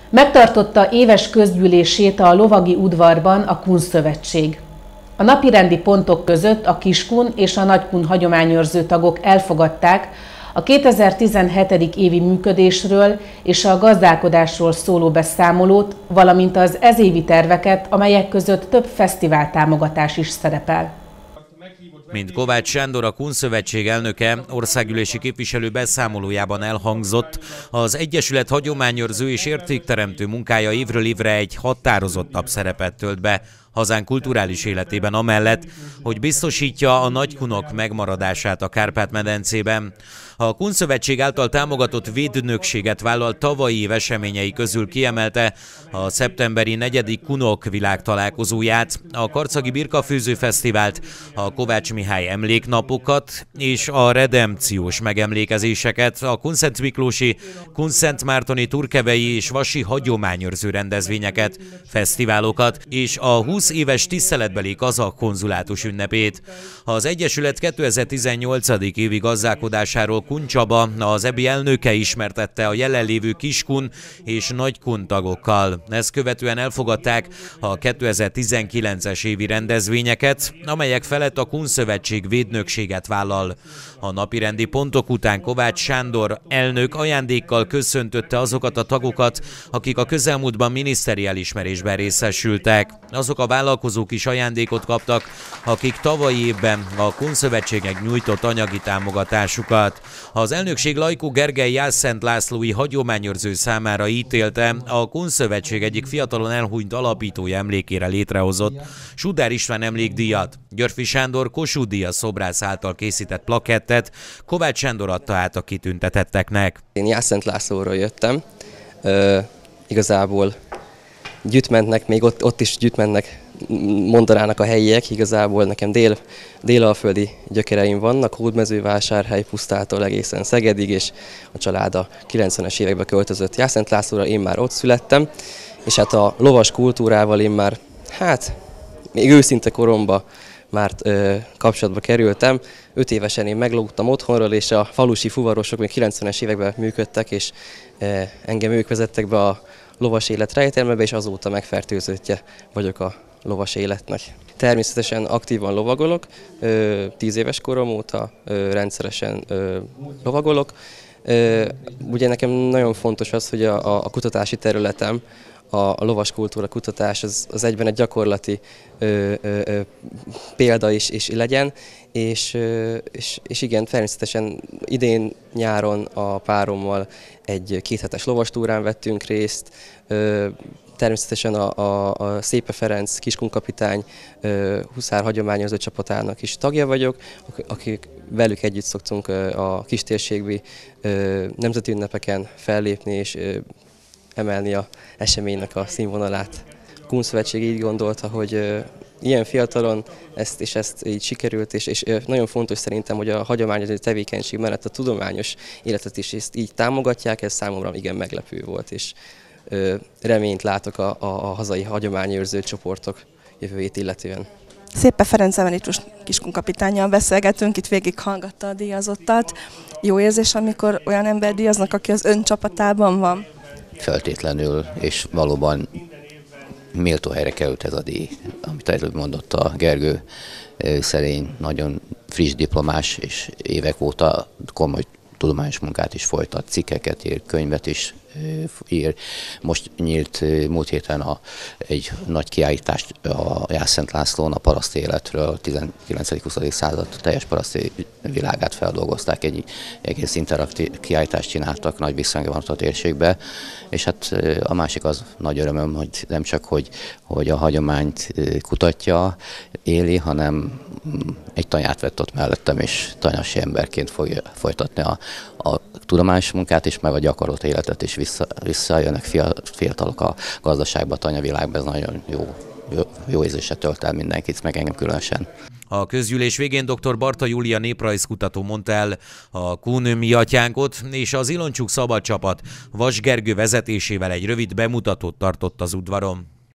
Megtartotta éves közgyűlését a lovagi udvarban a Kun Szövetség. A napirendi pontok között a Kiskun és a Nagykun hagyományőrző tagok elfogadták a 2017. évi működésről és a gazdálkodásról szóló beszámolót, valamint az ezévi terveket, amelyek között több fesztivál támogatás is szerepel. Mint Kovács Sándor, a Kun Szövetség elnöke, országgyűlési képviselő beszámolójában elhangzott, az Egyesület hagyományőrző és értékteremtő munkája évről évre egy határozottabb szerepet tölt be hazánk kulturális életében amellett, hogy biztosítja a nagykunok megmaradását a Kárpát-medencében. A Kun Szövetség által támogatott védnökséget vállalt tavalyi év eseményei közül kiemelte a szeptemberi 4. kunok világtalálkozóját, a Karcagi Birkafőző Fesztivált, a Kovács Mihály emléknapokat és a redempciós megemlékezéseket, a Kunszent Miklósi, Kunszent Mártoni, Turkevei és Vasi hagyományőrző rendezvényeket, fesztiválokat és a 20 éves tiszteletbeli kazah konzulátus ünnepét. Az Egyesület 2018. évi gazdálkodásáról Kun Csaba, az EBI elnöke ismertette a jelenlévő Kiskun és Nagykun tagokkal. Ezt követően elfogadták a 2019-es évi rendezvényeket, amelyek felett a Kun Szövetség védnökséget vállal. A napirendi pontok után Kovács Sándor elnök ajándékkal köszöntötte azokat a tagokat, akik a közelmúltban miniszteri elismerésben részesültek. Azok a vállalkozók is ajándékot kaptak, akik tavalyi évben a Kun Szövetségnek nyújtott anyagi támogatásukat. Az elnökség Lajkó Gergely Jászent Lászlói hagyományőrző számára ítélte a Kun Szövetség egyik fiatalon elhunyt alapítója emlékére létrehozott Sudár István emlékdíjat. Györfi Sándor Kossuth Díjas szobrász által készített plakettet Kovács Sándor adta át a kitüntetetteknek. Én Jászent Lászlóról jöttem, igazából gyütmentnek, még ott is gyütmentnek mondanának a helyiek, igazából nekem délalföldi gyökereim vannak, Hódmezővásárhely Pusztától egészen Szegedig, és a család a 90-es években költözött Jászent Lászlóra, én már ott születtem, és hát a lovas kultúrával én már, még őszinte koromban már kapcsolatba kerültem. 5 évesen én meglógtam otthonról, és a falusi fuvarosok még 90-es években működtek, és engem ők vezettek be a lovas élet rejtelmebe, és azóta megfertőzöttje vagyok a lovas életnek. Természetesen aktívan lovagolok, 10 éves korom óta rendszeresen lovagolok. Ugye nekem nagyon fontos az, hogy a kutatási területem, a lovas kultúra kutatás az egyben egy gyakorlati példa is legyen, és igen, természetesen idén nyáron a párommal egy 2 hetes lovastúrán vettünk részt, természetesen a Szépe Ferenc kiskunkapitány huszár hagyományozó csapatának is tagja vagyok, akik velük együtt szoktunk a kistérségbeli nemzeti ünnepeken fellépni és emelni az eseménynek a színvonalát. A Kun Szövetség így gondolta, hogy ilyen fiatalon ezt így sikerült, és nagyon fontos szerintem, hogy a hagyományozó tevékenység mellett a tudományos életet is ezt így támogatják, ez számomra igen meglepő volt, és reményt látok a hazai hagyományőrző csoportok jövőjét illetően. Szépe Ferenc emeritus kiskunkapitánnyal beszélgetünk, itt végighallgatta a díjazottat. Jó érzés, amikor olyan ember díjaznak, aki az ön csapatában van? Feltétlenül, és valóban méltó helyre került ez a díj, amit előbb mondott a Gergő, szerény, nagyon friss diplomás, és évek óta komoly tudományos munkát is folytat, cikkeket ír, könyvet is ír. Most nyílt múlt héten egy nagy kiállítást a Jászent Lászlón a paraszti életről, 19.-20. század teljes paraszti világát feldolgozták, egy egész interaktív kiállítást csináltak, nagy visszhangja van a térségbe, és hát a másik az nagy örömöm, hogy nem csak, hogy a hagyományt kutatja, éli, hanem egy tanyát vett ott mellettem, és tanyasi emberként fogja folytatni a tudományos munkát is, meg a gyakorlott életet is visszajönnek fiatalok a gazdaságba, a tanyavilágba, ez nagyon jó érzéssel tölt el mindenkit, meg engem különösen. A közgyűlés végén dr. Barta Júlia néprajzkutató mondta el a Kun mi atyánkot, és az Iloncsuk szabad csapat Vas Gergő vezetésével egy rövid bemutatót tartott az udvaron.